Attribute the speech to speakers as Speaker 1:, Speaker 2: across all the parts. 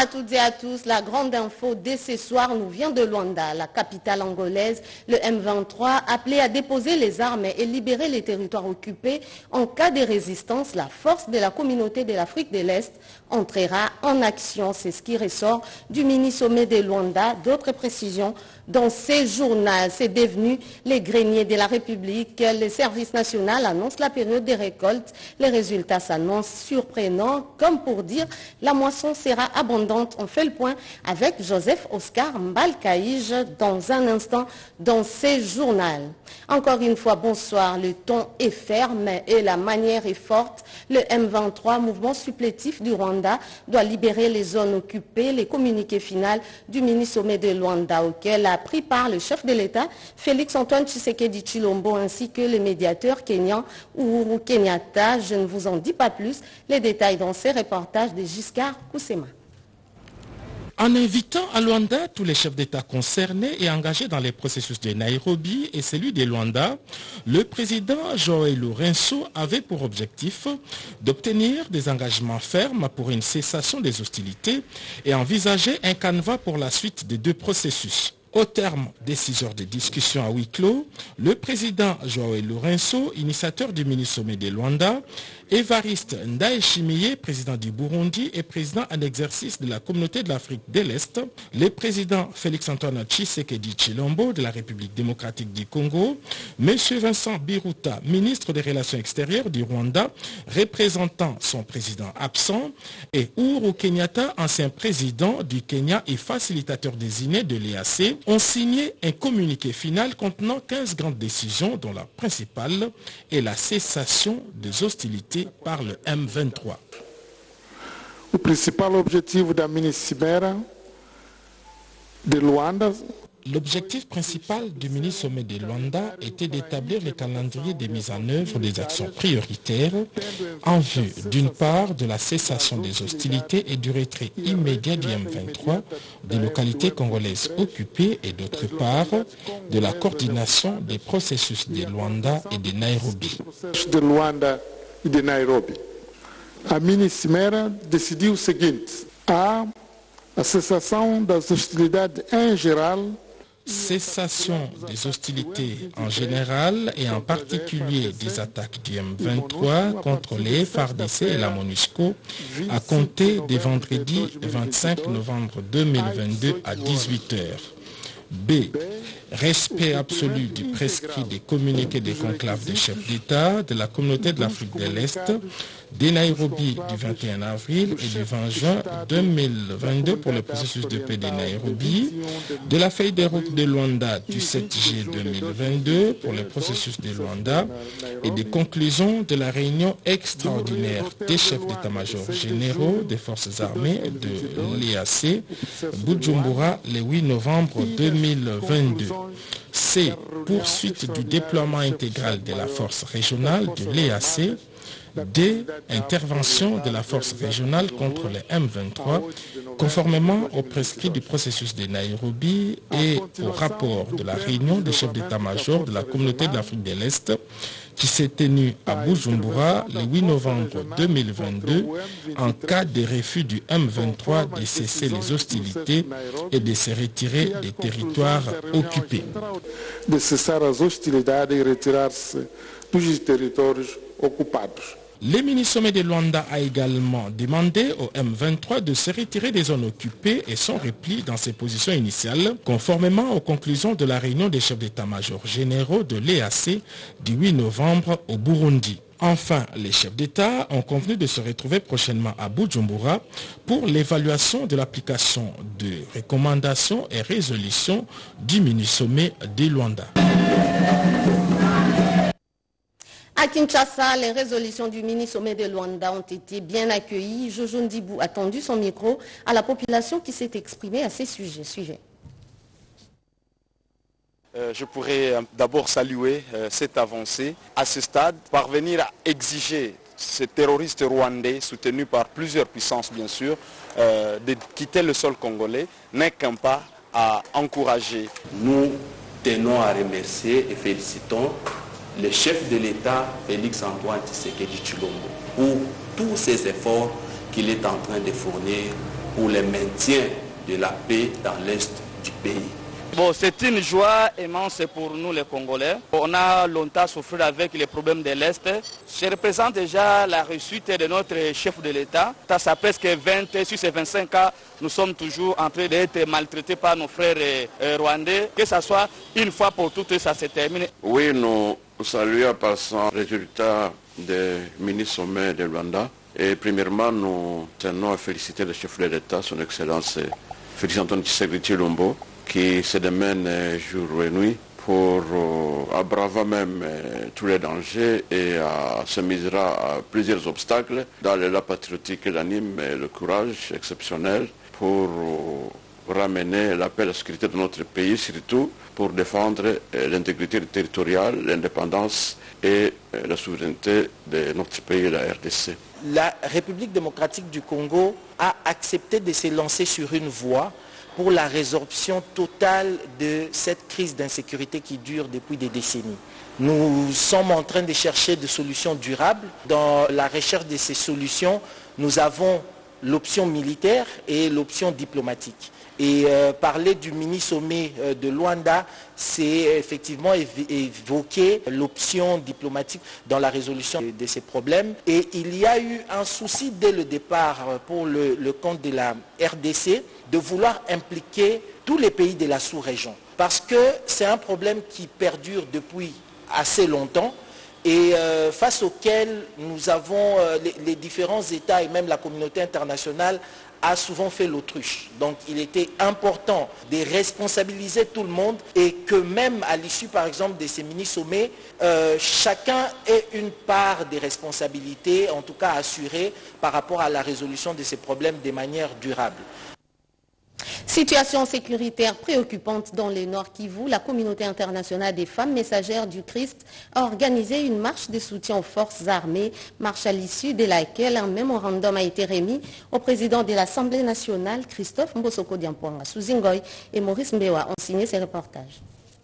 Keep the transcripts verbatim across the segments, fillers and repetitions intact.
Speaker 1: à toutes et à tous. La grande info dès ce soir nous vient de Luanda, la capitale angolaise. Le M vingt-trois, appelé à déposer les armes et libérer les territoires occupés en cas de résistance, la force de la communauté de l'Afrique de l'Est entrera en action. C'est ce qui ressort du mini-sommet de Luanda. D'autres précisions dans ces journaux. C'est devenu les greniers de la République. Le service national annonce la période des récoltes. Les résultats s'annoncent surprenants, comme pour dire la moisson sera abondante. On fait le point avec Joseph Oscar Mbalkaïj dans un instant dans ces journaux. Encore une fois, bonsoir. Le ton est ferme et la manière est forte. Le M vingt-trois, mouvement supplétif du Rwanda, doit libérer les zones occupées. Les communiqués finaux du mini-sommet de Luanda, auquel a pris part le chef de l'État, Félix Antoine Tshisekedi Tshilombo, ainsi que le médiateur kenyan Uhuru Kenyatta. Je ne vous en dis pas plus. Les détails dans ces reportages de Giscard Koussema.
Speaker 2: En invitant à Luanda tous les chefs d'État concernés et engagés dans les processus de Nairobi et celui de Luanda, le président João Lourenço avait pour objectif d'obtenir des engagements fermes pour une cessation des hostilités et envisager un canevas pour la suite des deux processus. Au terme des six heures de discussion à huis clos, le président João Lourenço, initiateur du mini-sommet de Luanda, Évariste Ndayishimiye, président du Burundi et président en exercice de la communauté de l'Afrique de l'Est, le président Félix-Antoine Tshisekedi Tshilombo de la République démocratique du Congo, M. Vincent Biruta, ministre des Relations extérieures du Rwanda, représentant son président absent, et Uhuru Kenyatta, ancien président du Kenya et facilitateur désigné de l'E A C, ont signé un communiqué final contenant quinze grandes décisions, dont la principale est la cessation des hostilités par le M vingt-trois.
Speaker 3: O principal objetivo da mini-cimeira de Luanda.
Speaker 2: L'objectif principal du mini-sommet de Luanda était d'établir le calendrier de mise en œuvre des actions prioritaires en vue, d'une part, de la cessation des hostilités et du retrait immédiat du M vingt-trois des localités congolaises occupées et d'autre part, de la coordination des processus de Luanda et de Nairobi.
Speaker 3: De Luanda e de Nairobi. A mini-cimeira decidiu o seguinte: a a cessação das hostilidades em geral,
Speaker 2: cessation des hostilités en général et en particulier des attaques du M vingt-trois contre les F A R D C et la MONUSCO à compter des vendredi vingt-cinq novembre deux mille vingt-deux à dix-huit heures. B. Respect absolu du prescrit des communiqués des conclaves des chefs d'État de la communauté de l'Afrique de l'Est des Nairobi du vingt et un avril et du vingt juin deux mille vingt-deux pour le processus de paix de Nairobi, de la feuille de route de Luanda du sept juillet deux mille vingt-deux pour le processus de Luanda et des conclusions de la réunion extraordinaire des chefs d'état-major généraux des forces armées de l'E A C, Bujumbura, le huit novembre deux mille vingt-deux. C. Poursuite du déploiement intégral de la force régionale de l'E A C. D. Intervention de la force régionale contre les M vingt-trois, conformément au prescrit du processus de Nairobi et au rapport de la réunion des chefs d'état-major de la communauté de l'Afrique de l'Est qui s'est tenue à Bujumbura le huit novembre deux mille vingt-deux en cas de refus du M vingt-trois de cesser les hostilités et de se retirer des territoires occupés.
Speaker 3: De cessar as hostilidades e retirar-se dos territórios ocupados.
Speaker 2: Le mini-sommet de Luanda a également demandé au M vingt-trois de se retirer des zones occupées et son repli dans ses positions initiales, conformément aux conclusions de la réunion des chefs d'état-major généraux de l'E A C du huit novembre au Burundi. Enfin, les chefs d'État ont convenu de se retrouver prochainement à Bujumbura pour l'évaluation de l'application de recommandations et résolutions du mini-sommet de Luanda.
Speaker 1: À Kinshasa, les résolutions du mini-sommet de Luanda ont été bien accueillies. Jojo Ndibou a tendu son micro à la population qui s'est exprimée à ces sujets. Suivez.
Speaker 4: Euh, je pourrais euh, d'abord saluer euh, cette avancée. À ce stade, parvenir à exiger ces terroristes rwandais, soutenus par plusieurs puissances bien sûr, euh, de quitter le sol congolais, n'est qu'un pas à encourager.
Speaker 5: Nous tenons à remercier et félicitons le chef de l'État, Félix Antoine Tshisekedi Tshilombo, pour tous ces efforts qu'il est en train de fournir pour le maintien de la paix dans l'est du pays.
Speaker 6: Bon, c'est une joie immense pour nous les Congolais. On a longtemps souffert avec les problèmes de l'Est. Je représente déjà la réussite de notre chef de l'État. Ça fait presque vingt, sur ces vingt-cinq ans, nous sommes toujours en train d'être maltraités par nos frères rwandais. Que ce soit une fois pour toutes, ça se termine.
Speaker 7: Oui, nous saluons par son résultat du mini-sommet de Rwanda. Et premièrement, nous tenons à féliciter le chef de l'État, son Excellence Félix Antoine Tshisekedi Tshilombo, qui se démène jour et nuit pour euh, abraver même euh, tous les dangers et euh, se misera à plusieurs obstacles dans l'élan patriotique et l'anime et le courage exceptionnel pour euh, ramener la paix et la sécurité de notre pays, surtout pour défendre euh, l'intégrité territoriale, l'indépendance et euh, la souveraineté de notre pays, la R D C.
Speaker 8: La République démocratique du Congo a accepté de se lancer sur une voie pour la résorption totale de cette crise d'insécurité qui dure depuis des décennies. Nous sommes en train de chercher des solutions durables. Dans la recherche de ces solutions, nous avons l'option militaire et l'option diplomatique. Et euh, parler du mini-sommet euh, de Luanda, c'est effectivement évoquer l'option diplomatique dans la résolution de, de ces problèmes. Et il y a eu un souci dès le départ pour le, le compte de la R D C de vouloir impliquer tous les pays de la sous-région. Parce que c'est un problème qui perdure depuis assez longtemps et euh, face auquel nous avons euh, les, les différents États et même la communauté internationale a souvent fait l'autruche. Donc il était important de responsabiliser tout le monde et que même à l'issue par exemple de ces mini-sommets, euh, chacun ait une part des responsabilités, en tout cas assurée par rapport à la résolution de ces problèmes de manière durable.
Speaker 1: Situation sécuritaire préoccupante dans le Nord Kivu. La communauté internationale des femmes messagères du Christ a organisé une marche de soutien aux forces armées, marche à l'issue de laquelle un mémorandum a été remis au président de l'Assemblée nationale, Christophe Mbosoko Diampoanga. Souzingoy et Maurice Mbewa ont signé ces reportages.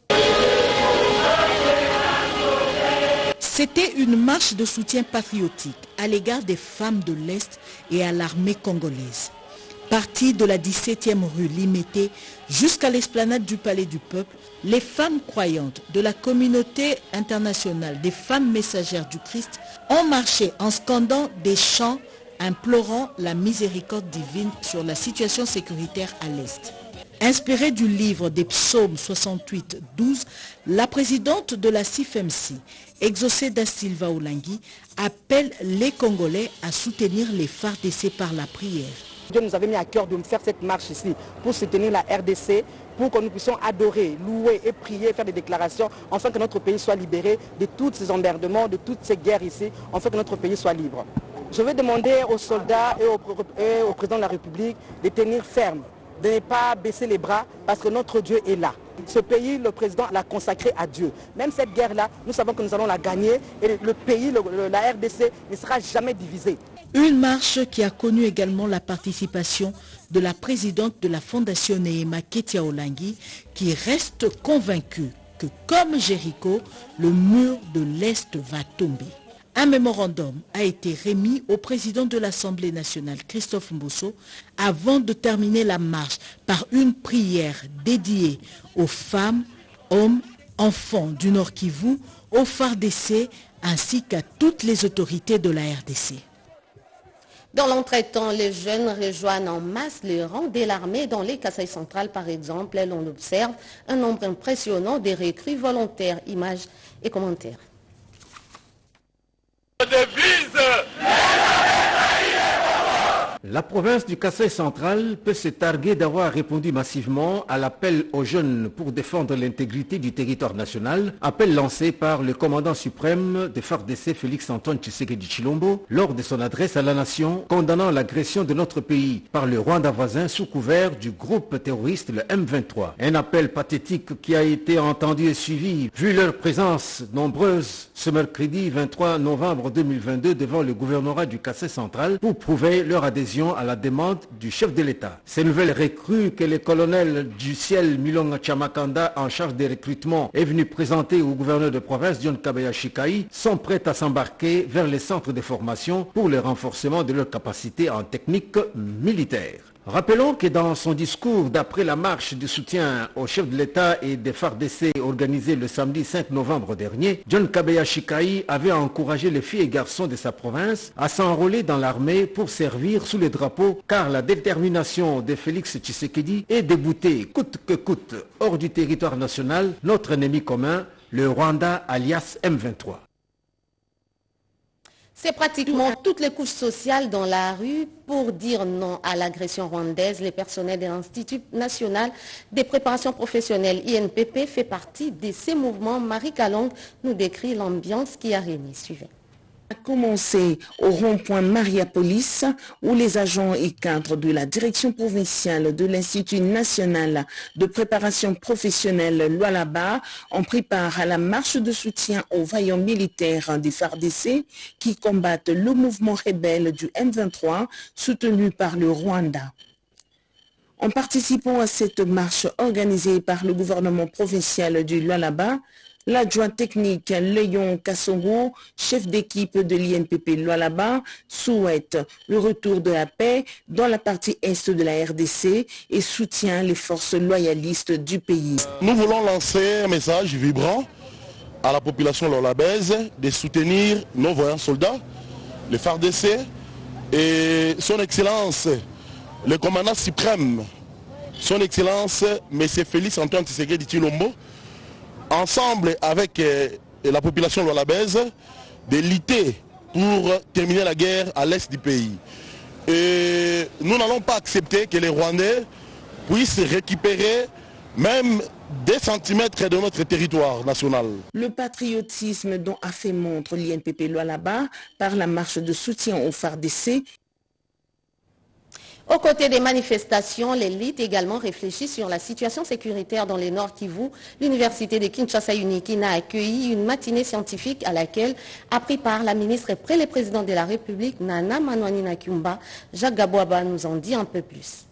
Speaker 9: C'était une marche de soutien patriotique à l'égard des femmes de l'Est et à l'armée congolaise. Partie de la dix-septième rue Limété jusqu'à l'esplanade du Palais du Peuple, les femmes croyantes de la communauté internationale des femmes messagères du Christ ont marché en scandant des chants implorant la miséricorde divine sur la situation sécuritaire à l'Est. Inspirée du livre des psaumes soixante-huit douze, la présidente de la C I F M C, Exaucée da Silva Olangi, appelle les Congolais à soutenir les F A R D C par la prière.
Speaker 10: Dieu nous avait mis à cœur de faire cette marche ici pour soutenir la R D C, pour que nous puissions adorer, louer et prier, faire des déclarations, afin que notre pays soit libéré de tous ces emmerdements, de toutes ces guerres ici, afin que notre pays soit libre. Je vais demander aux soldats et au, et au président de la République de tenir ferme, de ne pas baisser les bras parce que notre Dieu est là. Ce pays, le président l'a consacré à Dieu. Même cette guerre-là, nous savons que nous allons la gagner et le pays, le, le, la R D C, ne sera jamais divisé.
Speaker 9: Une marche qui a connu également la participation de la présidente de la Fondation Neema Ketia Olangi, qui reste convaincue que comme Jéricho, le mur de l'Est va tomber. Un mémorandum a été remis au président de l'Assemblée nationale, Christophe Mbosso, avant de terminer la marche par une prière dédiée aux femmes, hommes, enfants du Nord Kivu, aux F A R D C ainsi qu'à toutes les autorités de la R D C.
Speaker 1: Dans l'entretemps, les jeunes rejoignent en masse les rangs de l'armée. Dans les Kasaï centrales, par exemple, on observe un nombre impressionnant de recrues volontaires. Images et commentaires.
Speaker 11: La province du Kasaï central peut se targuer d'avoir répondu massivement à l'appel aux jeunes pour défendre l'intégrité du territoire national, appel lancé par le commandant suprême de F A R D C Félix Antoine Tshisekedi Tshilombo lors de son adresse à la nation condamnant l'agression de notre pays par le Rwanda voisin sous couvert du groupe terroriste le M vingt-trois. Un appel pathétique qui a été entendu et suivi vu leur présence nombreuse ce mercredi vingt-trois novembre deux mille vingt-deux devant le gouvernorat du Kasaï central pour prouver leur adhésion à la demande du chef de l'État. Ces nouvelles recrues que le colonel du ciel Milonga Chamakanda en charge des recrutements est venu présenter au gouverneur de province John Kabaya Shikai sont prêtes à s'embarquer vers les centres de formation pour le renforcement de leurs capacités en technique militaire. Rappelons que dans son discours d'après la marche de soutien au chef de l'État et des F A R D C organisée le samedi cinq novembre dernier, John Kabeya Chikai avait encouragé les filles et garçons de sa province à s'enrôler dans l'armée pour servir sous les drapeaux, car la détermination de Félix Tshisekedi est de bouter coûte que coûte hors du territoire national notre ennemi commun, le Rwanda alias M vingt-trois.
Speaker 1: C'est pratiquement toutes les couches sociales dans la rue pour dire non à l'agression rwandaise. Les personnels de l'Institut national des préparations professionnelles I N P P fait partie de ces mouvements. Marie Kalong nous décrit l'ambiance qui a régné. Suivez.
Speaker 12: A commencé au rond-point Mariapolis, où les agents et cadres de la direction provinciale de l'Institut national de préparation professionnelle Lualaba ont pris part à la marche de soutien aux vaillants militaires des F A R D C qui combattent le mouvement rebelle du M vingt-trois soutenu par le Rwanda. En participant à cette marche organisée par le gouvernement provincial du Lualaba, l'adjoint technique Léon Kassongo, chef d'équipe de l'I N P P Lualaba, souhaite le retour de la paix dans la partie est de la R D C et soutient les forces loyalistes du pays.
Speaker 13: Nous voulons lancer un message vibrant à la population lualabaise de soutenir nos voyants soldats, les F A R D C et son Excellence, le commandant suprême, son Excellence M. Félix Antoine Tshisekedi Tshilombo, ensemble avec euh, la population lualabaise, de lutter pour terminer la guerre à l'est du pays. Et nous n'allons pas accepter que les Rwandais puissent récupérer même des centimètres de notre territoire national.
Speaker 12: Le patriotisme dont a fait montre l'I N P P Lualaba par la marche de soutien au F A R D C.
Speaker 1: Aux côtés des manifestations, l'élite également réfléchit sur la situation sécuritaire dans les Nord Kivu. L'université de Kinshasa Unikina a accueilli une matinée scientifique à laquelle a pris part la ministre et près le président de la République, Nana Manouani Nakyumba. Jacques Gabouaba nous en dit un peu plus.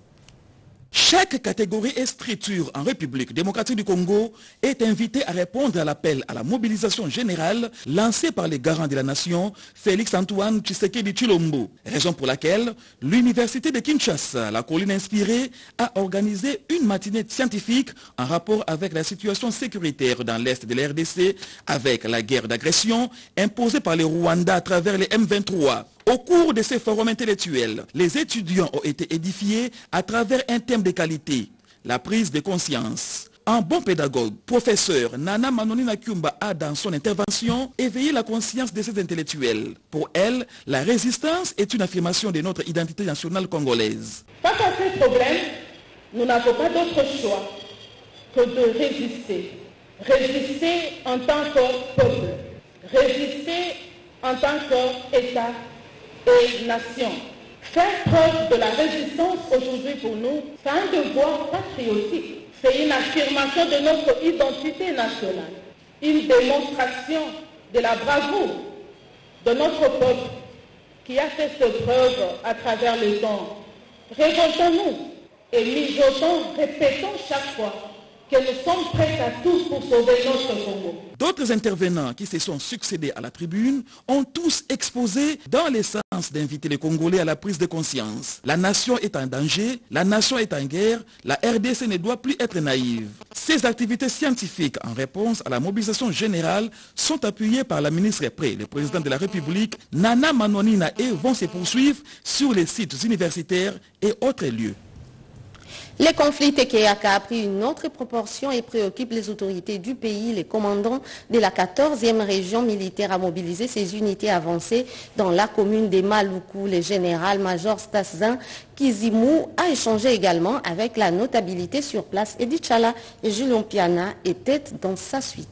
Speaker 14: Chaque catégorie et structure en République démocratique du Congo est invitée à répondre à l'appel à la mobilisation générale lancé par les garants de la nation, Félix Antoine Tshisekedi Tshilombo. Raison pour laquelle l'université de Kinshasa, la colline inspirée, a organisé une matinée scientifique en rapport avec la situation sécuritaire dans l'est de la R D C, avec la guerre d'agression imposée par les Rwandais à travers les M vingt-trois. Au cours de ces forums intellectuels, les étudiants ont été édifiés à travers un thème de qualité, la prise de conscience. Un bon pédagogue, professeur Nana Manouani Nakyumba a dans son intervention éveillé la conscience de ces intellectuels. Pour elle, la résistance est une affirmation de notre identité nationale congolaise.
Speaker 15: Face à ces problèmes, nous n'avons pas d'autre choix que de résister. Résister en tant que peuple, résister en tant qu'État et nation. Faire preuve de la résistance aujourd'hui pour nous, c'est un devoir patriotique. C'est une affirmation de notre identité nationale, une démonstration de la bravoure de notre peuple qui a fait ses preuves à travers le temps. Révoltons-nous et mijotons, répétons chaque fois que nous sommes prêts à tous pour sauver notre Congo.
Speaker 14: D'autres intervenants qui se sont succédés à la tribune ont tous exposé dans le sens d'inviter les Congolais à la prise de conscience. La nation est en danger, la nation est en guerre, la R D C ne doit plus être naïve. Ces activités scientifiques en réponse à la mobilisation générale sont appuyées par la ministre près, le président de la République, Nana Manouani Nakyumba, vont se poursuivre sur les sites universitaires et autres lieux.
Speaker 1: Les conflits Tekeyaka a pris une autre proportion et préoccupe les autorités du pays. Les commandants de la quatorzième région militaire a mobilisé ses unités avancées dans la commune des Maluku. Le général-major Stasin Kizimou a échangé également avec la notabilité sur place. Edith Chala et Julien Piana étaient dans sa suite.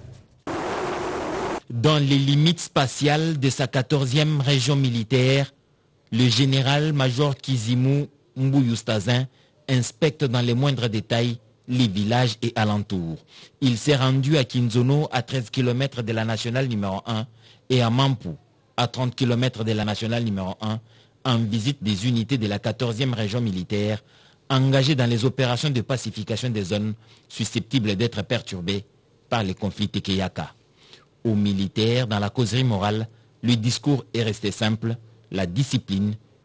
Speaker 16: Dans les limites spatiales de sa quatorzième région militaire, le général-major Kizimou Mbuyu Stasin inspecte dans les moindres détails les villages et alentours. Il s'est rendu à Kinzono, à treize kilomètres de la nationale numéro un, et à Mampu, à trente kilomètres de la nationale numéro un, en visite des unités de la quatorzième région militaire, engagées dans les opérations de pacification des zones susceptibles d'être perturbées par les conflits Tekeyaka. Aux militaires, dans la causerie morale, le discours est resté simple, la discipline,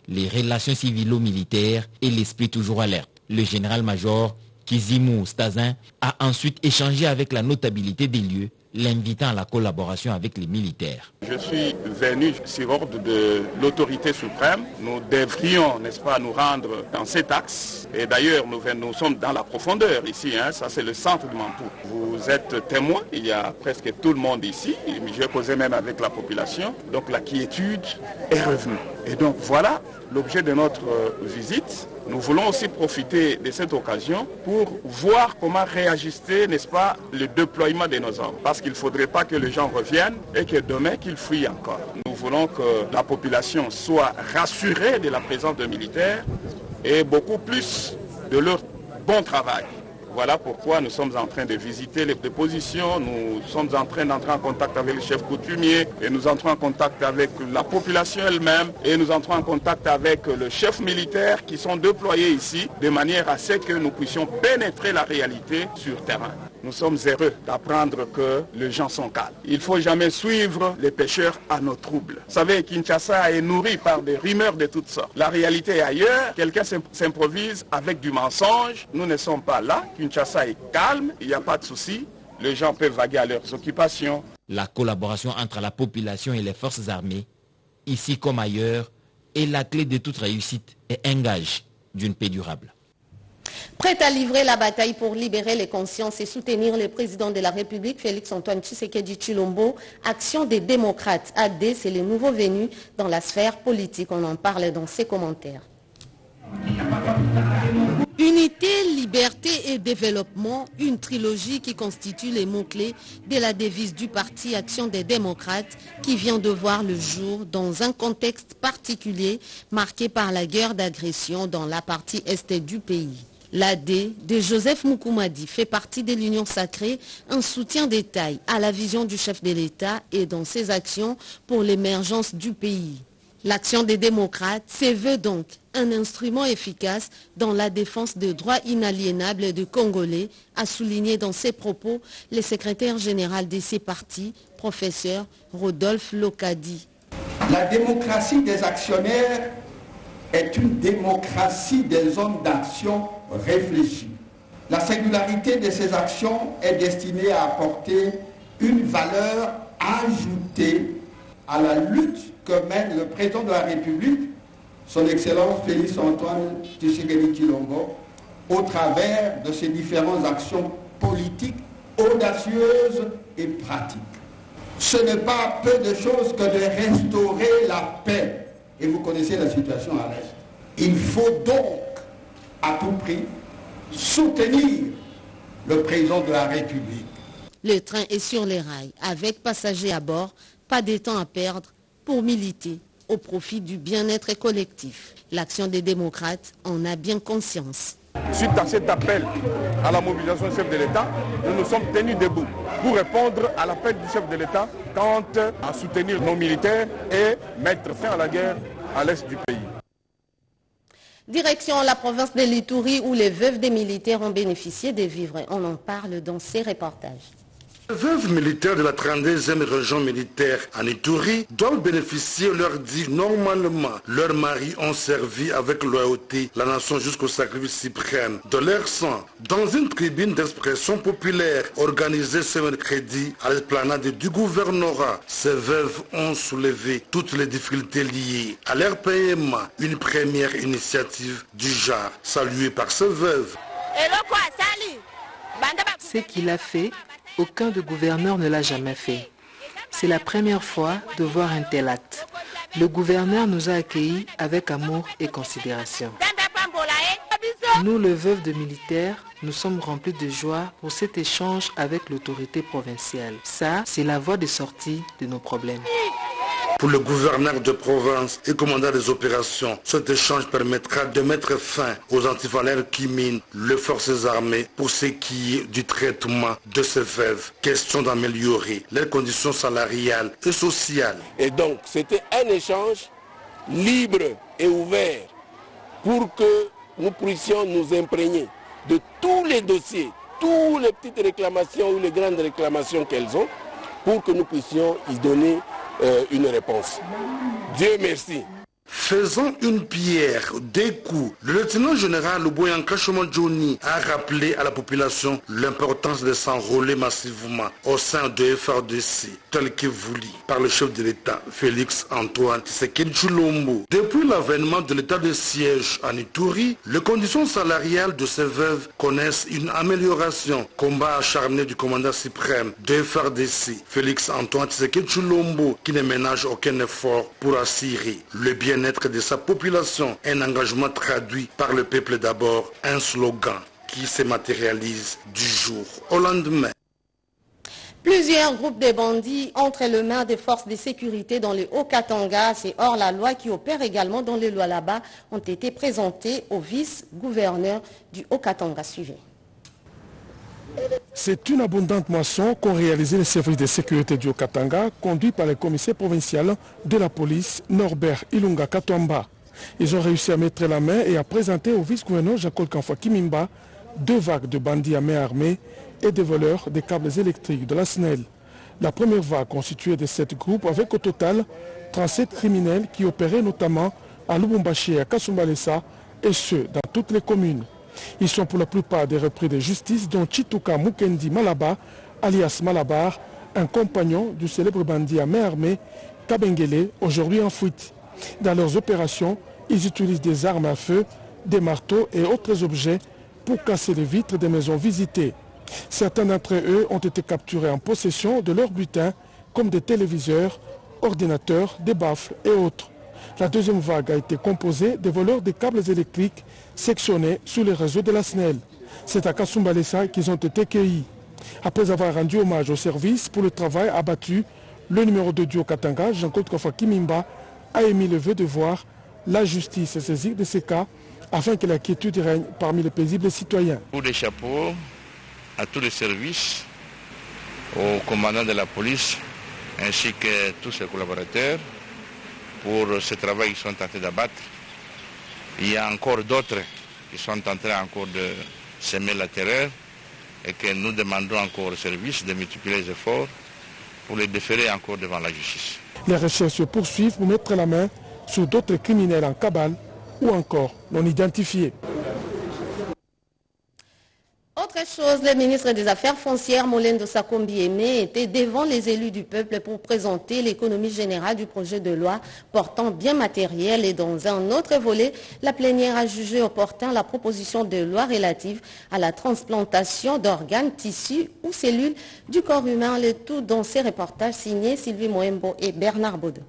Speaker 16: les relations civilo-militaires et l'esprit toujours alerte. Le général-major Kizimou Stazin a ensuite échangé avec la notabilité des lieux, l'invitant à la collaboration avec les militaires.
Speaker 17: Je suis venu sur ordre de l'autorité suprême. Nous devrions, n'est-ce pas, nous rendre dans cet axe. Et d'ailleurs, nous, nous sommes dans la profondeur ici. Hein. Ça, c'est le centre de Mampou. Vous êtes témoin. Il y a presque tout le monde ici. J'ai causé même avec la population. Donc la quiétude est revenue. Et donc voilà l'objet de notre visite. Nous voulons aussi profiter de cette occasion pour voir comment réajuster, n'est-ce pas, le déploiement de nos hommes. Parce qu'il ne faudrait pas que les gens reviennent et que demain qu'ils fuient encore. Nous voulons que la population soit rassurée de la présence de militaires et beaucoup plus de leur bon travail. Voilà pourquoi nous sommes en train de visiter les dépositions, nous sommes en train d'entrer en contact avec le chef coutumier et nous entrons en contact avec la population elle-même et nous entrons en contact avec le chef militaire qui sont déployés ici de manière à ce que nous puissions pénétrer la réalité sur terrain. Nous sommes heureux d'apprendre que les gens sont calmes. Il ne faut jamais suivre les pécheurs à nos troubles. Vous savez, Kinshasa est nourri par des rumeurs de toutes sortes. La réalité est ailleurs, quelqu'un s'improvise avec du mensonge. Nous ne sommes pas là. Kinshasa est calme, il n'y a pas de souci. Les gens peuvent vaguer à leurs occupations.
Speaker 16: La collaboration entre la population et les forces armées, ici comme ailleurs, est la clé de toute réussite et un gage d'une paix durable.
Speaker 1: Prêt à livrer la bataille pour libérer les consciences et soutenir le président de la République, Félix-Antoine Tshisekedi Tshilombo, Action des démocrates, A D, c'est le nouveau venu dans la sphère politique. On en parle dans ses commentaires.
Speaker 18: Unité, liberté et développement, une trilogie qui constitue les mots-clés de la devise du parti Action des démocrates qui vient de voir le jour dans un contexte particulier marqué par la guerre d'agression dans la partie est du pays. L'A D de Joseph Moukoumadi fait partie de l'Union sacrée, un soutien détail à la vision du chef de l'État et dans ses actions pour l'émergence du pays. L'Action des démocrates se veut donc un instrument efficace dans la défense des droits inaliénables des Congolais, a souligné dans ses propos le secrétaire général de ces partis, professeur Rodolphe Lokadi.
Speaker 19: La démocratie des actionnaires est une démocratie des zones d'action réfléchies. La singularité de ces actions est destinée à apporter une valeur ajoutée à la lutte que mène le président de la République, son Excellence Félix-Antoine Tshisekedi Tshilombo, au travers de ses différentes actions politiques audacieuses et pratiques. Ce n'est pas peu de choses que de restaurer la paix. Et vous connaissez la situation à l'Est. Il faut donc, à tout prix, soutenir le président de la République.
Speaker 18: Le train est sur les rails, avec passagers à bord, pas de temps à perdre pour militer au profit du bien-être collectif. L'Action des démocrates en a bien conscience.
Speaker 17: Suite à cet appel à la mobilisation du chef de l'État, nous nous sommes tenus debout pour répondre à l'appel du chef de l'État quant à soutenir nos militaires et mettre fin à la guerre à l'est du pays.
Speaker 1: Direction la province de l'Ituri où les veuves des militaires ont bénéficié des vivres. On en parle dans ces reportages.
Speaker 20: Les veuves militaires de la trente-deuxième région militaire en Ituri doivent bénéficier, leur dit normalement. Leurs maris ont servi avec loyauté la nation jusqu'au sacrifice suprême de leur sang. Dans une tribune d'expression populaire organisée ce mercredi à l'esplanade du gouvernorat, ces veuves ont soulevé toutes les difficultés liées à leur paiement. Une première initiative du genre saluée par ces veuves.
Speaker 21: Ce qu'il a fait, aucun de gouverneur ne l'a jamais fait. C'est la première fois de voir un tel acte. Le gouverneur nous a accueillis avec amour et considération. Nous, les veuves de militaires, nous sommes remplis de joie pour cet échange avec l'autorité provinciale. Ça, c'est la voie de sortie de nos problèmes.
Speaker 20: Pour le gouverneur de province et commandant des opérations, cet échange permettra de mettre fin aux antivaleurs qui minent les forces armées pour ce qui est du traitement de ces veuves. Question d'améliorer leurs conditions salariales et sociales.
Speaker 22: Et donc, c'était un échange libre et ouvert pour que nous puissions nous imprégner de tous les dossiers, toutes les petites réclamations ou les grandes réclamations qu'elles ont, pour que nous puissions y donner Euh, une réponse. Dieu merci.
Speaker 20: Faisant une pierre, des coups, le lieutenant général Boyanka Johnny a rappelé à la population l'importance de s'enrôler massivement au sein de F R D C, tel que voulu par le chef de l'État, Félix Antoine Tshisekedi Tshilombo. Depuis l'avènement de l'état de siège en Ituri, les conditions salariales de ces veuves connaissent une amélioration. Combat acharné du commandant suprême de F R D C, Félix Antoine Tshisekedi Tshilombo, qui ne ménage aucun effort pour assurer le bien être de sa population, un engagement traduit par le peuple d'abord, un slogan qui se matérialise du jour au lendemain.
Speaker 1: Plusieurs groupes de bandits entre les mains des forces de sécurité dans le Haut-Katanga, c'est hors la loi qui opère également dans le Lualaba, ont été présentés au vice-gouverneur du Haut-Katanga. Suivez.
Speaker 2: C'est une abondante moisson qu'ont réalisé les services de sécurité du Haut-Katanga, conduits par le commissaire provincial de la police, Norbert Ilunga Katwamba. Ils ont réussi à mettre la main et à présenter au vice-gouverneur Jacob Kanfwa Kimimba deux vagues de bandits à main armée et des voleurs des câbles électriques de la S N E L. La première vague constituée de sept groupes avec au total trente-sept criminels qui opéraient notamment à Lubumbashi et à Kasumbalesa, et ce, dans toutes les communes. Ils sont pour la plupart des repris de justice, dont Chituka Mukendi Malaba, alias Malabar, un compagnon du célèbre bandit à main armée, Kabengele, aujourd'hui en fuite. Dans leurs opérations, ils utilisent des armes à feu, des marteaux et autres objets pour casser les vitres des maisons visitées. Certains d'entre eux ont été capturés en possession de leurs butins, comme des téléviseurs, ordinateurs, des baffles et autres. La deuxième vague a été composée de voleurs de câbles électriques sectionnés sous les réseaux de la S N E L. C'est à Kasumbalesa qu'ils ont été cueillis. Après avoir rendu hommage au service pour le travail abattu, le numéro deux du Haut-Katanga, Jean-Claude Kanfwa Kimimba, a émis le vœu de voir la justice saisir de ces cas afin que la quiétude règne parmi les paisibles citoyens.
Speaker 3: Pour des chapeaux à tous les services, au commandant de la police ainsi que tous ses collaborateurs pour ce travail qu'ils sont en train d'abattre. Il y a encore d'autres qui sont en train encore de semer la terreur et que nous demandons encore au service de multiplier les efforts pour les déférer encore devant la justice.
Speaker 2: Les recherches se poursuivent pour mettre la main sur d'autres criminels en cabale ou encore non identifiés.
Speaker 1: Autre chose, le ministre des Affaires foncières, Molendo Sakombi Aimé, était devant les élus du peuple pour présenter l'économie générale du projet de loi portant biens matériels. Et dans un autre volet, la plénière a jugé opportun la proposition de loi relative à la transplantation d'organes, tissus ou cellules du corps humain. Le tout dans ces reportages signés Sylvie Moembo et Bernard Baudou.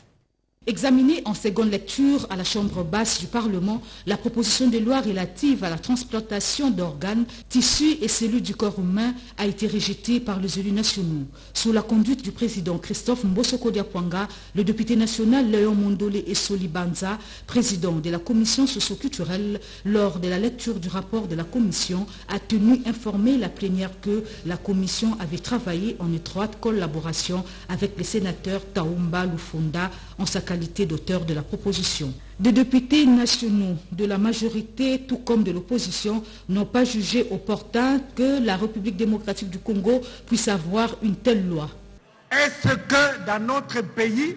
Speaker 23: Examinée en seconde lecture à la Chambre basse du Parlement, la proposition de loi relative à la transplantation d'organes, tissus et cellules du corps humain a été rejetée par les élus nationaux. Sous la conduite du président Christophe Mbosoko Diapwanga, le député national Léon Mondole et Soli Banza, président de la commission socio-culturelle, lors de la lecture du rapport de la commission, a tenu informer la plénière que la commission avait travaillé en étroite collaboration avec le sénateur Taoumba Lufunda en sa qualité d'auteur de la proposition. Des députés nationaux de la majorité, tout comme de l'opposition, n'ont pas jugé opportun que la République démocratique du Congo puisse avoir une telle loi.
Speaker 24: Est-ce que dans notre pays,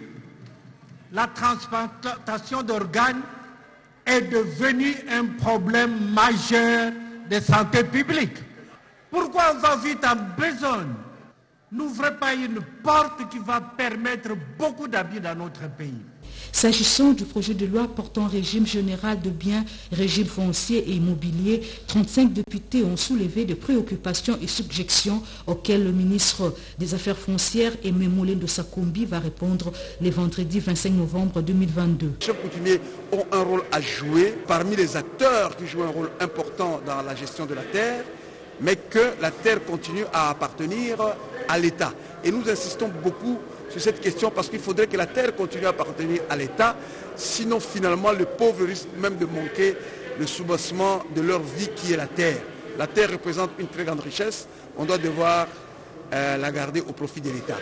Speaker 24: la transplantation d'organes est devenue un problème majeur de santé publique? Pourquoi on va vite en besogne? N'ouvrez pas une porte qui va permettre beaucoup d'abus dans notre pays.
Speaker 23: S'agissant du projet de loi portant régime général de biens, régime foncier et immobilier, trente-cinq députés ont soulevé des préoccupations et suggestions auxquelles le ministre des Affaires foncières, Aimé Molendo Sakombi, va répondre le vendredi vingt-cinq novembre deux mille vingt-deux.
Speaker 25: Les chefs coutumiers ont un rôle à jouer parmi les acteurs qui jouent un rôle important dans la gestion de la terre, mais que la terre continue à appartenir à l'État. Et nous insistons beaucoup sur cette question parce qu'il faudrait que la terre continue à appartenir à l'État, sinon finalement les pauvres risquent même de manquer le soubassement de leur vie qui est la terre. La terre représente une très grande richesse, on doit devoir euh, la garder au profit de l'État.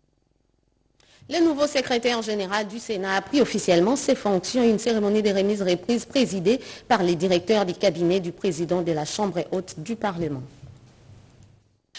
Speaker 1: Le nouveau secrétaire général du Sénat a pris officiellement ses fonctions. Une cérémonie de remise reprise présidée par les directeurs du cabinet du président de la Chambre haute du Parlement.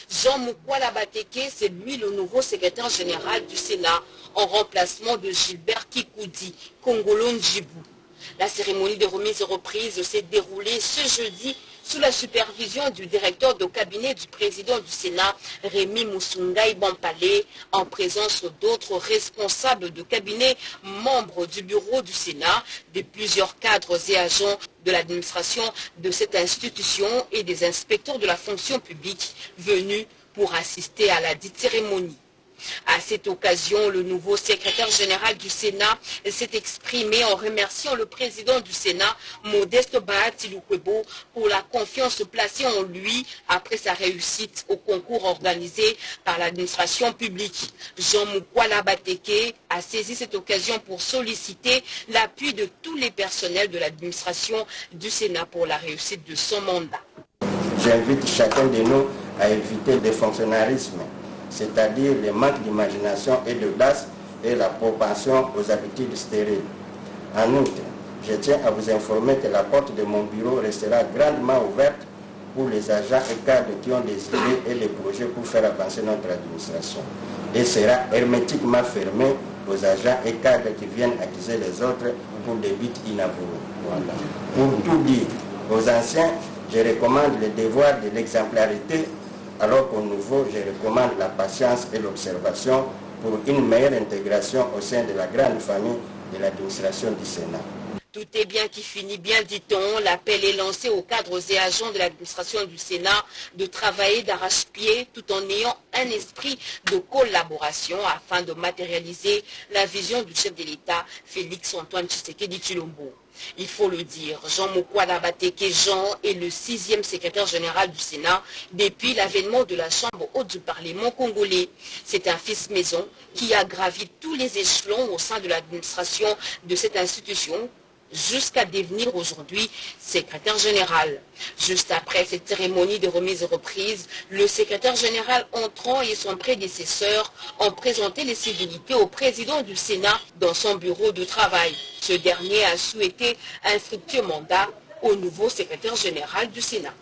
Speaker 4: Jean Mukwala Bateke, c'est lui le nouveau secrétaire général du Sénat, en remplacement de Gilbert Kikoudi, Congolo Ndjibou. La cérémonie de remise et reprise s'est déroulée ce jeudi sous la supervision du directeur de cabinet du président du Sénat, Rémi Moussoungaï Bampalé, en présence d'autres responsables de cabinet, membres du bureau du Sénat, de plusieurs cadres et agents de l'administration de cette institution et des inspecteurs de la fonction publique venus pour assister à la dite cérémonie. À cette occasion, le nouveau secrétaire général du Sénat s'est exprimé en remerciant le président du Sénat, Modeste Bahati Lukwebo, pour la confiance placée en lui après sa réussite au concours organisé par l'administration publique. Jean Mukwala Bateke a saisi cette occasion pour solliciter l'appui de tous les personnels de l'administration du Sénat pour la réussite de son mandat.
Speaker 5: J'invite chacun de nous à éviter le fonctionnarisme, c'est-à-dire le manque d'imagination et d'audace et la propension aux habitudes stériles. En outre, je tiens à vous informer que la porte de mon bureau restera grandement ouverte pour les agents et cadres qui ont des idées et des projets pour faire avancer notre administration et sera hermétiquement fermée aux agents et cadres qui viennent accuser les autres pour des buts inavoués. Voilà. Pour tout dire, aux anciens, je recommande le devoir de l'exemplarité, alors qu'au nouveau, je recommande la patience et l'observation pour une meilleure intégration au sein de la grande famille de l'administration du Sénat.
Speaker 4: Tout est bien qui finit bien, dit-on. L'appel est lancé aux cadres et agents de l'administration du Sénat de travailler d'arrache-pied tout en ayant un esprit de collaboration afin de matérialiser la vision du chef de l'État, Félix-Antoine Tshisekedi Tshilombo. Il faut le dire, Jean Mukwala Bateke Jean est le sixième secrétaire général du Sénat depuis l'avènement de la Chambre haute du Parlement congolais. C'est un fils maison qui a gravi tous les échelons au sein de l'administration de cette institution jusqu'à devenir aujourd'hui secrétaire général. Juste après cette cérémonie de remise et reprise, le secrétaire général entrant et son prédécesseur ont présenté les civilités au président du Sénat dans son bureau de travail. Ce dernier a souhaité un fructueux mandat au nouveau secrétaire général du Sénat.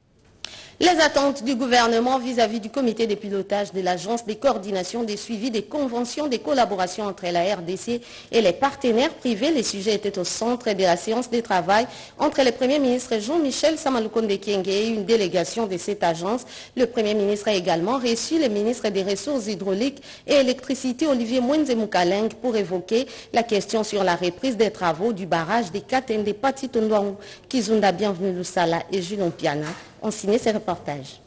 Speaker 1: Les attentes du gouvernement vis-à-vis du comité de pilotage de l'Agence de coordination des suivis des conventions de collaboration entre la R D C et les partenaires privés. Les sujets étaient au centre de la séance de travail entre le Premier ministre Jean-Michel Samalukonde Kyenge et une délégation de cette agence. Le Premier ministre a également reçu le ministre des Ressources hydrauliques et électricité Olivier Mwenze Moukaleng pour évoquer la question sur la reprise des travaux du barrage des Katende Patitondouaou. Kizunda Bienvenue Lusala et Julien Piana ont signé ces reportages.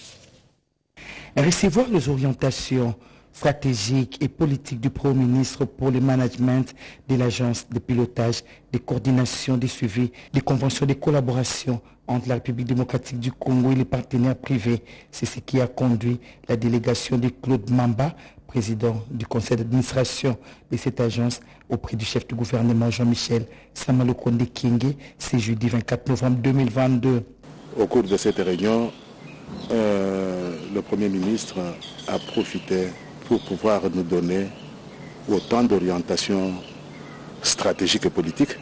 Speaker 6: Recevoir les orientations stratégiques et politiques du Premier ministre pour le management de l'agence de pilotage, de coordination, de suivi, des conventions de collaboration entre la République démocratique du Congo et les partenaires privés. C'est ce qui a conduit la délégation de Claude Mamba, président du conseil d'administration de cette agence, auprès du chef du gouvernement Jean-Michel Samalukonde Kyenge, ce jeudi vingt-quatre novembre deux mille vingt-deux.
Speaker 7: Au cours de cette réunion, euh, le Premier ministre a profité pour pouvoir nous donner autant d'orientations stratégiques et politiques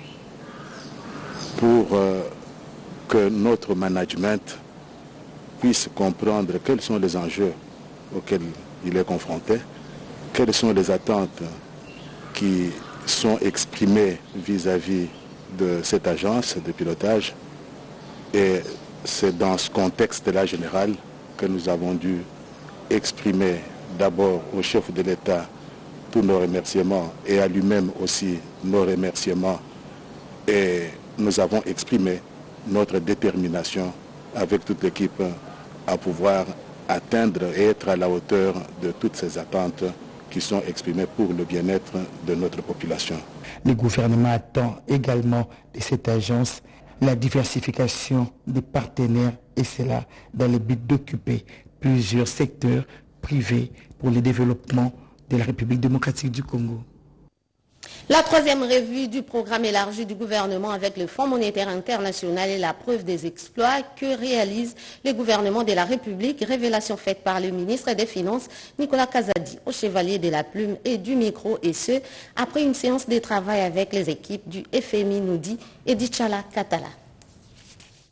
Speaker 7: pour euh, que notre management puisse comprendre quels sont les enjeux auxquels il est confronté, quelles sont les attentes qui sont exprimées vis-à-vis de cette agence de pilotage. Et c'est dans ce contexte-là général que nous avons dû exprimer d'abord au chef de l'État tous nos remerciements et à lui-même aussi nos remerciements. Et nous avons exprimé notre détermination avec toute l'équipe à pouvoir atteindre et être à la hauteur de toutes ces attentes qui sont exprimées pour le bien-être de notre population.
Speaker 6: Le gouvernement attend également de cette agence la diversification des partenaires et cela dans le but d'occuper plusieurs secteurs privés pour le développement de la République démocratique du Congo.
Speaker 1: La troisième revue du programme élargi du gouvernement avec le Fonds monétaire international est la preuve des exploits que réalise le gouvernement de la République. Révélation faite par le ministre des Finances, Nicolas Kazadi, au chevalier de la plume et du micro, et ce, après une séance de travail avec les équipes du F M I, nous dit Edichala Katala.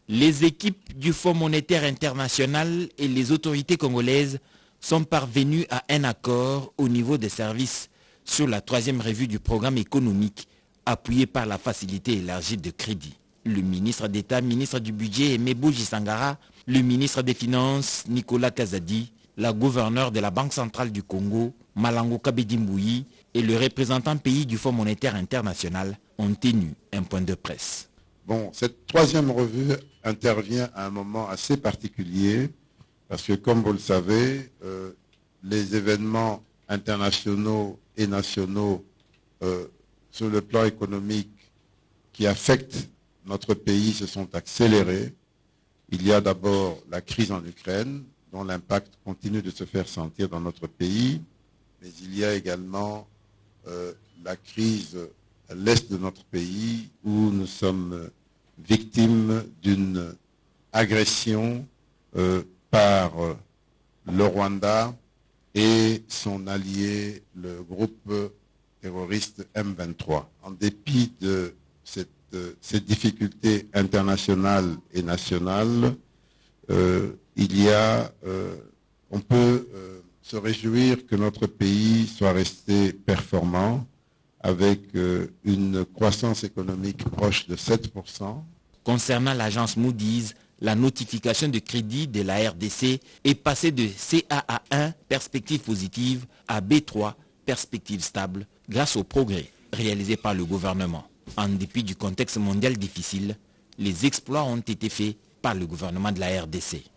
Speaker 16: Les équipes du Fonds monétaire international et les autorités congolaises sont parvenues à un accord au niveau des services sur la troisième revue du programme économique appuyé par la facilité élargie de crédit. Le ministre d'État, ministre du Budget Aimé Bouji Sangara, le ministre des Finances Nicolas Kazadi, la gouverneure de la Banque centrale du Congo, Malango Kabedi-Mbouyi, et le représentant pays du Fonds monétaire international ont tenu un point de presse.
Speaker 8: Bon, cette troisième revue intervient à un moment assez particulier parce que, comme vous le savez, euh, les événements internationaux et nationaux euh, sur le plan économique qui affectent notre pays se sont accélérés. Il y a d'abord la crise en Ukraine, dont l'impact continue de se faire sentir dans notre pays, mais il y a également euh, la crise à l'est de notre pays où nous sommes victimes d'une agression euh, par euh, le Rwanda et son allié, le groupe terroriste M vingt-trois. En dépit de cette, euh, ces difficultés internationales et nationales, euh, il y a, euh, on peut euh, se réjouir que notre pays soit resté performant avec euh, une croissance économique proche de sept pour cent.
Speaker 16: Concernant l'agence Moody's, la notification de crédit de la R D C est passée de C A A un, perspective positive, à B trois, perspective stable, grâce aux progrès réalisés par le gouvernement. En dépit du contexte mondial difficile, les exploits ont été faits par le gouvernement de la R D C.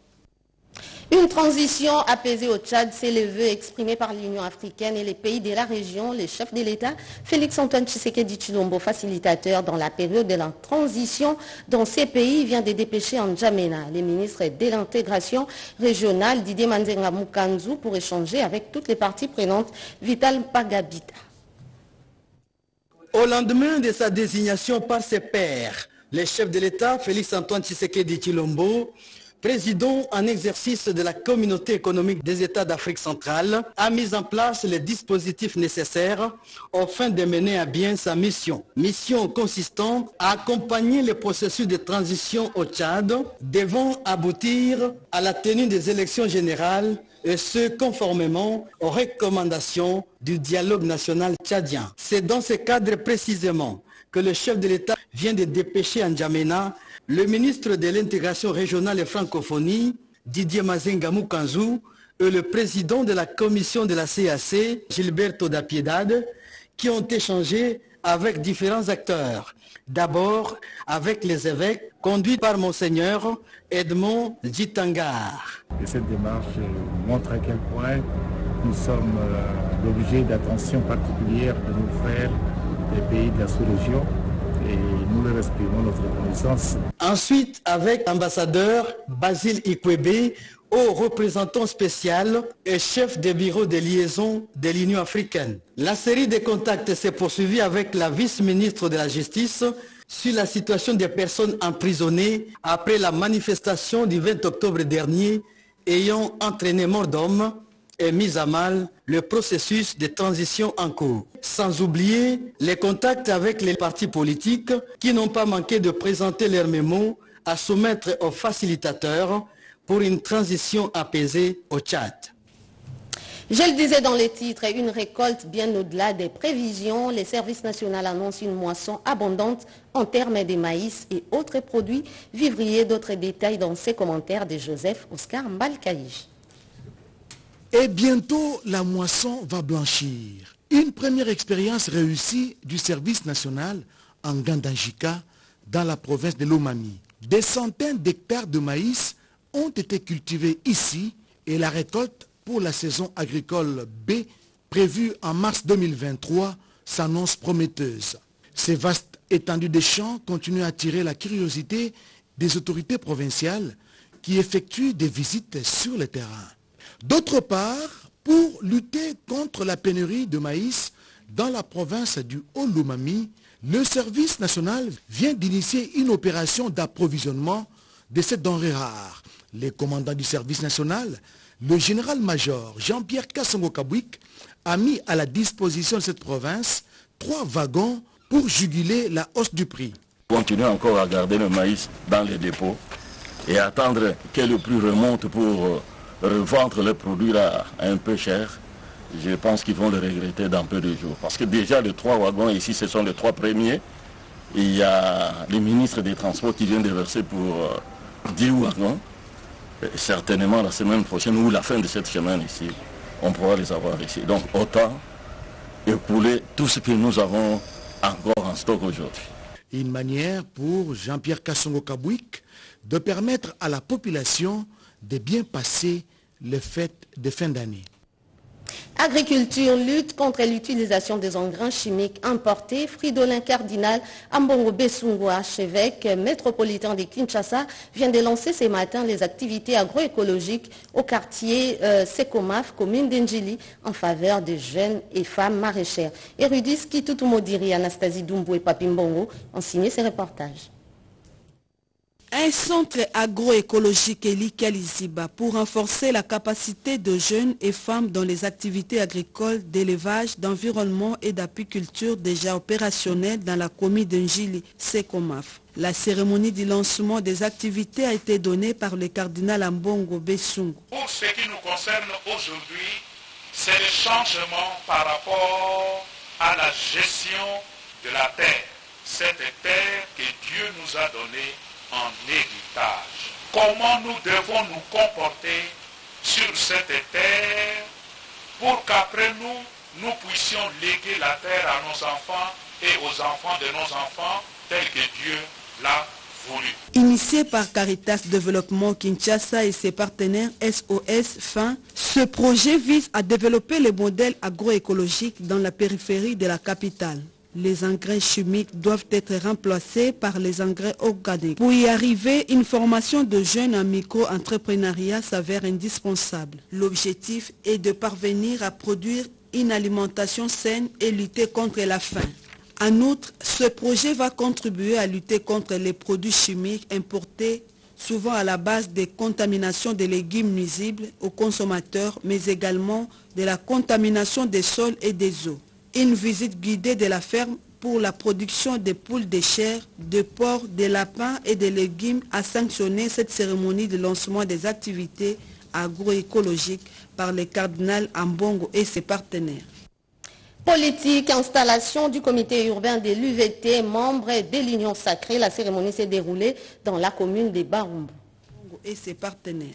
Speaker 1: Une transition apaisée au Tchad, c'est le vœu exprimé par l'Union africaine et les pays de la région. Le chef de l'État, Félix-Antoine Tshisekedi Tshilombo, facilitateur dans la période de la transition dans ces pays, vient de dépêcher en N'Djamena les ministres de l'intégration régionale, Didier Manzenga Mukanzu, pour échanger avec toutes les parties prenantes. Vital Pagabita.
Speaker 9: Au lendemain de sa désignation par ses pairs, le chef de l'État, Félix-Antoine Tshisekedi Tshilombo, président en exercice de la Communauté économique des États d'Afrique centrale, a mis en place les dispositifs nécessaires afin de mener à bien sa mission. Mission consistant à accompagner le processus de transition au Tchad, devant aboutir à la tenue des élections générales, et ce conformément aux recommandations du dialogue national tchadien. C'est dans ce cadre précisément que le chef de l'État vient de dépêcher en N'Djamena le ministre de l'intégration régionale et francophonie, Didier Mazenga Mukanzu, et le président de la commission de la C A C, Gilberto da Piedade, qui ont échangé avec différents acteurs. D'abord avec les évêques, conduits par Monseigneur Edmond Djitangar.
Speaker 10: Et cette démarche montre à quel point nous sommes l'objet d'attention particulière de nos frères des pays de la sous-région. Et nous leur exprimons notre reconnaissance.
Speaker 9: Ensuite, avec l'ambassadeur Basile Ikwebe, haut représentant spécial et chef de bureau de liaison de l'Union africaine. La série de contacts s'est poursuivie avec la vice-ministre de la Justice sur la situation des personnes emprisonnées après la manifestation du vingt octobre dernier ayant entraîné mort d'hommes et mis à mal le processus de transition en cours. Sans oublier les contacts avec les partis politiques qui n'ont pas manqué de présenter leurs mémos à soumettre aux facilitateurs pour une transition apaisée au Tchad.
Speaker 1: Je le disais dans les titres, une récolte bien au-delà des prévisions. Les services nationaux annoncent une moisson abondante en termes de maïs et autres produits vivriers. D'autres détails dans ces commentaires de Joseph Oscar Mbalkaïj.
Speaker 2: Et bientôt, la moisson va blanchir. Une première expérience réussie du service national en Gandanjika, dans la province de Lomami. Des centaines d'hectares de maïs ont été cultivés ici et la récolte pour la saison agricole B, prévue en mars deux mille vingt-trois, s'annonce prometteuse. Ces vastes étendues des champs continuent à attirer la curiosité des autorités provinciales qui effectuent des visites sur le terrain. D'autre part, pour lutter contre la pénurie de maïs dans la province du Haut-Lomami, le service national vient d'initier une opération d'approvisionnement de cette denrée rare. Les commandants du service national, le général-major Jean-Pierre Kassongo-Kabouik, a mis à la disposition de cette province trois wagons pour juguler la hausse du prix.
Speaker 11: Continuons encore à garder le maïs dans les dépôts et attendre que le prix remonte pour revendre les produits là un peu cher, je pense qu'ils vont le regretter dans peu de jours. Parce que déjà les trois wagons ici, ce sont les trois premiers. Il y a le ministre des Transports qui vient de verser pour dix wagons. Et certainement la semaine prochaine ou la fin de cette semaine ici, on pourra les avoir ici. Donc autant écouler tout ce que nous avons encore en stock aujourd'hui.
Speaker 20: Une manière pour Jean-Pierre Kassongo Kabouik de permettre à la population de bien passer les fêtes de fin d'année.
Speaker 1: Agriculture lutte contre l'utilisation des engrais chimiques importés. Fridolin Cardinal Ambongo Bessungo, archevêque métropolitain de Kinshasa, vient de lancer ce matin les activités agroécologiques au quartier euh, Sekomaf, commune d'Enjili, en faveur des jeunes et femmes maraîchères. Érudis Kitutumodiri, Anastasie Doumbou et Papimbongo ont signé ces reportages.
Speaker 12: Un centre agroécologique est Likaliziba pour renforcer la capacité de jeunes et femmes dans les activités agricoles, d'élevage, d'environnement et d'apiculture déjà opérationnelles dans la commune d'Enjili, Sekomaf. La cérémonie du lancement des activités a été donnée par le cardinal Ambongo Bessungo.
Speaker 13: Pour ce qui nous concerne aujourd'hui, c'est le changement par rapport à la gestion de la terre. Cette terre que Dieu nous a donnée en héritage. Comment nous devons nous comporter sur cette terre pour qu'après nous, nous puissions léguer la terre à nos enfants et aux enfants de nos enfants tel que Dieu l'a voulu.
Speaker 12: Initié par Caritas Développement Kinshasa et ses partenaires S O S Fin, ce projet vise à développer les modèles agroécologiques dans la périphérie de la capitale. Les engrais chimiques doivent être remplacés par les engrais organiques. Pour y arriver, une formation de jeunes en micro-entrepreneuriat s'avère indispensable. L'objectif est de parvenir à produire une alimentation saine et lutter contre la faim. En outre, ce projet va contribuer à lutter contre les produits chimiques importés, souvent à la base des contaminations des légumes nuisibles aux consommateurs, mais également de la contamination des sols et des eaux. Une visite guidée de la ferme pour la production de poules de chair, de porc, de lapins et de légumes a sanctionné cette cérémonie de lancement des activités agroécologiques par le cardinal Ambongo et ses partenaires.
Speaker 1: Politique, installation du comité urbain de l'U V T, membre de l'Union sacrée. La cérémonie s'est déroulée dans la commune de Barumbu.
Speaker 12: Et ses partenaires.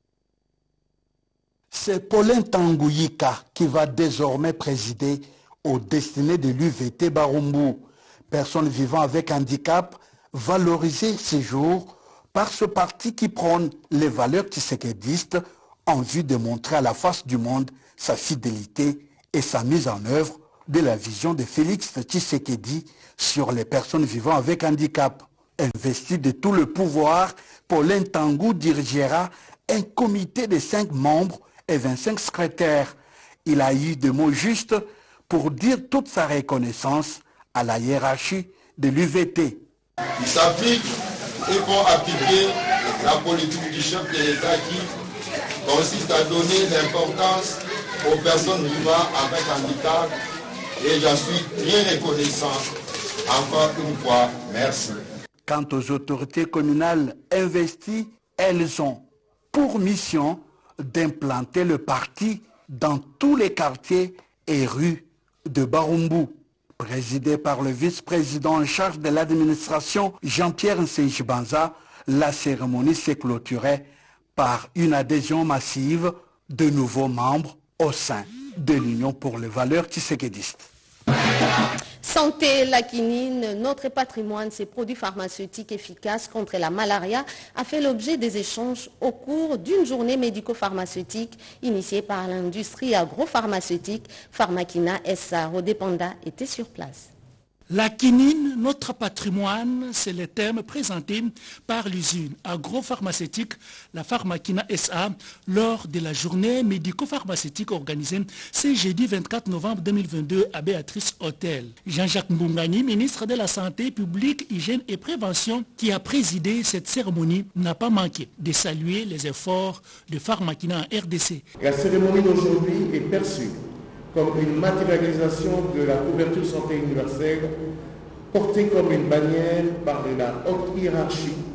Speaker 14: C'est Paulin Tangouyika qui va désormais présider aux destinées de l'U V T Barumbu. Personnes vivant avec handicap, valoriser ces jours par ce parti qui prône les valeurs tshisekédistes en vue de montrer à la face du monde sa fidélité et sa mise en œuvre de la vision de Félix Tshisekedi sur les personnes vivant avec handicap. Investi de tout le pouvoir, Paulin Tangou dirigera un comité de cinq membres et vingt-cinq secrétaires. Il a eu des mots justes pour dire toute sa reconnaissance à la hiérarchie de l'U V T.
Speaker 15: Il s'applique et vont appliquer la politique du chef de l'État qui consiste à donner l'importance aux personnes vivant avec handicap et j'en suis très reconnaissant. Encore une fois, merci.
Speaker 14: Quant aux autorités communales investies, elles ont pour mission d'implanter le parti dans tous les quartiers et rues de Barumbu. Présidé par le vice-président en charge de l'administration Jean-Pierre Nseijibanza, la cérémonie s'est clôturée par une adhésion massive de nouveaux membres au sein de l'Union pour les valeurs tshisekédistes.
Speaker 1: Santé, la quinine, notre patrimoine, ces produits pharmaceutiques efficaces contre la malaria, a fait l'objet des échanges au cours d'une journée médico-pharmaceutique initiée par l'industrie agropharmaceutique. Pharmakina S A Rodépanda était sur place.
Speaker 26: La quinine, notre patrimoine, c'est le terme présenté par l'usine agropharmaceutique, la Pharmakina S A, lors de la journée médico-pharmaceutique organisée ce jeudi vingt-quatre novembre deux mille vingt-deux à Béatrice Hôtel. Jean-Jacques Mbungani, ministre de la Santé publique, Hygiène et Prévention, qui a présidé cette cérémonie, n'a pas manqué de saluer les efforts de Pharmakina en R D C.
Speaker 27: La cérémonie d'aujourd'hui est perçue comme une matérialisation de la couverture santé universelle, portée comme une bannière par la haute hiérarchie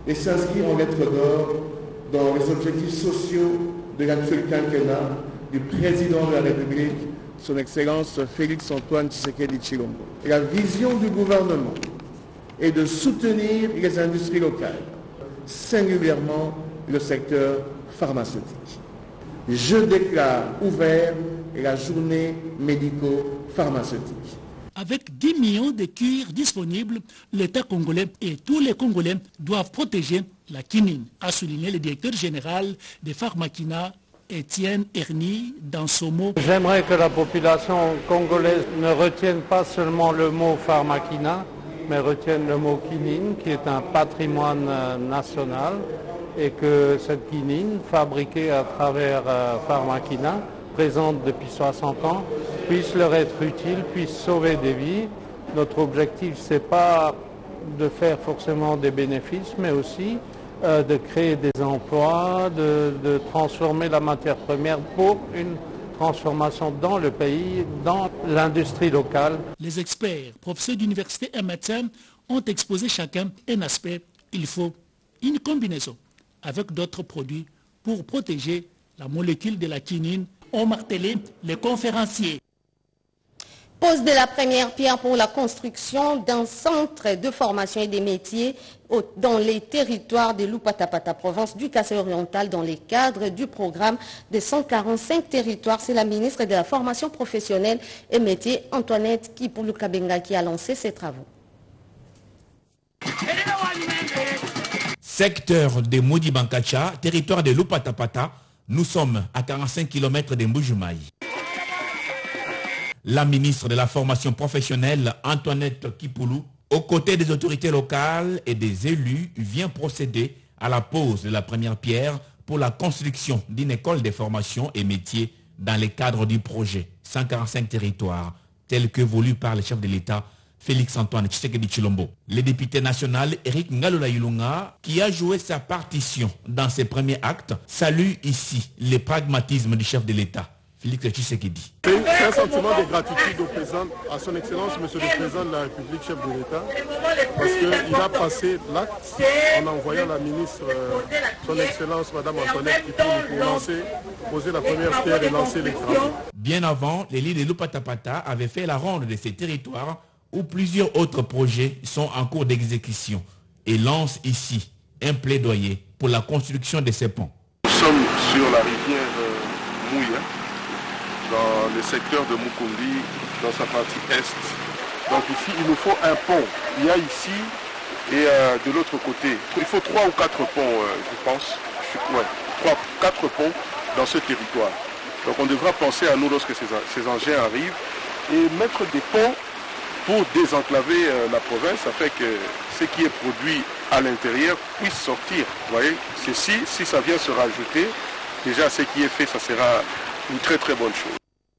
Speaker 27: et s'inscrire en lettres d'or dans les objectifs sociaux de l'actuel quinquennat du président de la République, son Excellence Félix Antoine Tshisekedi Tshilombo. Et la vision du gouvernement est de soutenir les industries locales, singulièrement le secteur pharmaceutique. Je déclare ouvert la journée médico-pharmaceutique.
Speaker 26: Avec dix millions de cures disponibles, l'État congolais et tous les Congolais doivent protéger la quinine, a souligné le directeur général de Pharmakina, Étienne Erny, dans son mot.
Speaker 3: J'aimerais que la population congolaise ne retienne pas seulement le mot Pharmakina, mais retienne le mot quinine, qui est un patrimoine national, et que cette quinine, fabriquée à travers euh, Pharmakina, présente depuis soixante ans, puisse leur être utile, puisse sauver des vies. Notre objectif, ce n'est pas de faire forcément des bénéfices, mais aussi euh, de créer des emplois, de, de transformer la matière première pour une transformation dans le pays, dans l'industrie locale.
Speaker 26: Les experts, professeurs d'université et médecins ont exposé chacun un aspect. Il faut une combinaison avec d'autres produits pour protéger la molécule de la quinine, ont martelé les conférenciers.
Speaker 1: Pose de la première pierre pour la construction d'un centre de formation et des métiers dans les territoires de l'Upatapata, province du Kasaï oriental, dans les cadres du programme de cent quarante-cinq territoires. C'est la ministre de la Formation professionnelle et métiers, Antoinette Kipulu Kabenga, qui a lancé ces travaux.
Speaker 17: Secteur de Modi-Bankacha, territoire de l'Upatapata, nous sommes à quarante-cinq kilomètres de Mbujumaï. La ministre de la Formation professionnelle, Antoinette Kipulu, aux côtés des autorités locales et des élus, vient procéder à la pose de la première pierre pour la construction d'une école de formation et métiers dans le cadre du projet cent quarante-cinq territoires, tel que voulu par le chef de l'État, Félix Antoine Tshisekedi Tshilombo. Le député national Eric Ngalola Ilunga, qui a joué sa partition dans ses premiers actes, salue ici le pragmatisme du chef de l'État, Félix Tshisekedi.
Speaker 2: C'est un sentiment de gratitude au président, à son excellence, monsieur le président de la République, chef de l'État, parce qu'il a passé l'acte en envoyant la ministre, son excellence, madame Antoinette Kipulu, pour lancer, poser la première pierre et lancer les travaux.
Speaker 17: Bien avant, l'élite de l'Upatapata avait fait la ronde de ces territoires où plusieurs autres projets sont en cours d'exécution et lance ici un plaidoyer pour la construction de ces ponts.
Speaker 7: Nous sommes sur la rivière euh, Mouya, dans le secteur de Mukumbi, dans sa partie est. Donc ici, il nous faut un pont. Il y a ici et euh, de l'autre côté, il faut trois ou quatre ponts, euh, je pense. Ouais, trois, quatre ponts dans ce territoire. Donc on devra penser à nous lorsque ces, ces engins arrivent et mettre des ponts pour désenclaver euh, la province, afin que ce qui est produit à l'intérieur puisse sortir. Vous voyez, ceci, si ça vient se rajouter, déjà ce qui est fait, ça sera une très très bonne chose.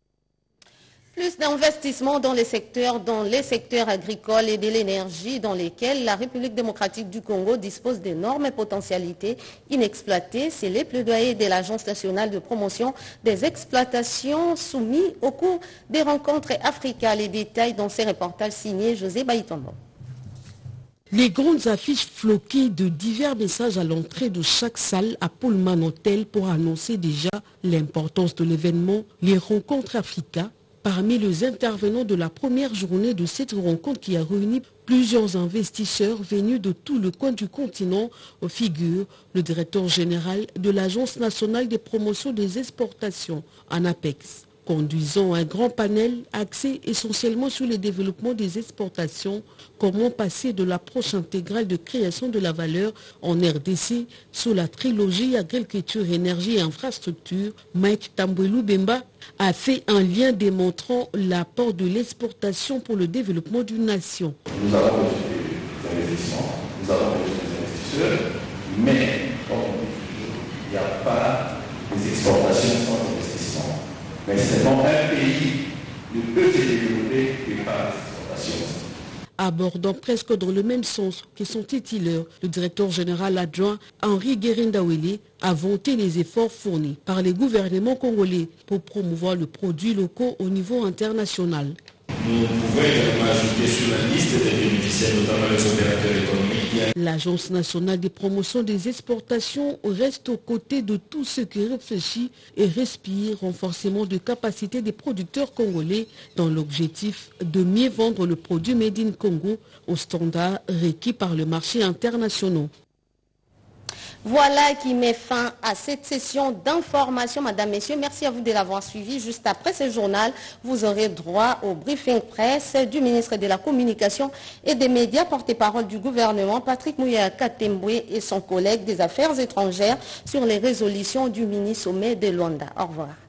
Speaker 1: Plus d'investissements dans les secteurs, dans les secteurs agricoles et de l'énergie, dans lesquels la République démocratique du Congo dispose d'énormes potentialités inexploitées. C'est les plaidoyers de l'Agence nationale de promotion des exploitations soumis au cours des rencontres Africa. Les détails dans ces reportages signés José Baïtombo.
Speaker 18: Les grandes affiches floquées de divers messages à l'entrée de chaque salle à Pullman Hotel pour annoncer déjà l'importance de l'événement, les rencontres Africa. Parmi les intervenants de la première journée de cette rencontre qui a réuni plusieurs investisseurs venus de tout le coin du continent, figure le directeur général de l'Agence nationale de promotion des exportations, ANAPEX, conduisant un grand panel axé essentiellement sur le développement des exportations, comment passer de l'approche intégrale de création de la valeur en R D C sous la trilogie agriculture, énergie et infrastructure. Mike Tambwelu Bemba a fait un lien démontrant l'apport de l'exportation pour le développement d'une nation.
Speaker 19: Nous avons des investissements, nous avons des investisseurs, mais comme il n'y a pas des exportations sans investissement. Mais seulement un pays ne peut se développer que par l'exportation.
Speaker 18: Abordant presque dans le même sens que son titileur, le directeur général adjoint Henri Guérindawele a vanté les efforts fournis par les gouvernements congolais pour promouvoir le produit local au niveau international.
Speaker 19: Nous pouvons également ajouter sur la liste des bénéficiaires, notamment les opérateurs économiques.
Speaker 18: L'Agence nationale des promotions des exportations reste aux côtés de tous ceux qui réfléchissent et respirent renforcement de capacité des producteurs congolais dans l'objectif de mieux vendre le produit Made in Congo aux standards requis par le marché international.
Speaker 1: Voilà qui met fin à cette session d'information, Madame, Messieurs. Merci à vous de l'avoir suivi. Juste après ce journal, vous aurez droit au briefing presse du ministre de la Communication et des Médias, porte-parole du gouvernement, Patrick Mouya Katembwe, et son collègue des Affaires étrangères sur les résolutions du mini-sommet de Luanda. Au revoir.